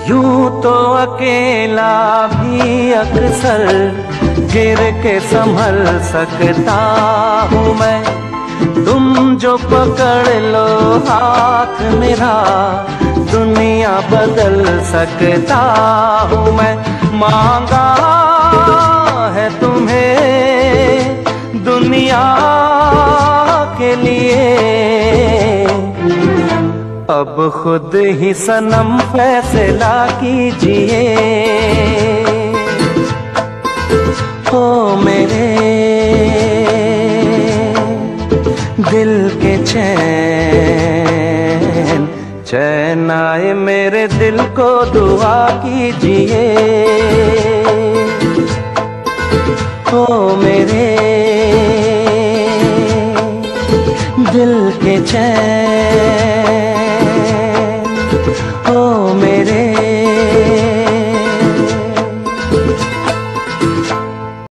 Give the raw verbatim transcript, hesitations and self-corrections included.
यूं तो अकेला भी अक्सर गिर के संभल सकता हूँ मैं, तुम जो पकड़ लो हाथ मेरा दुनिया बदल सकता हूँ मैं। मांगा है तुम्हें दुनिया के लिए, अब खुद ही सनम फैसला कीजिए। ओ मेरे दिल के चैन, चैन आए मेरे दिल को दुआ कीजिए। ओ मेरे दिल के चैन,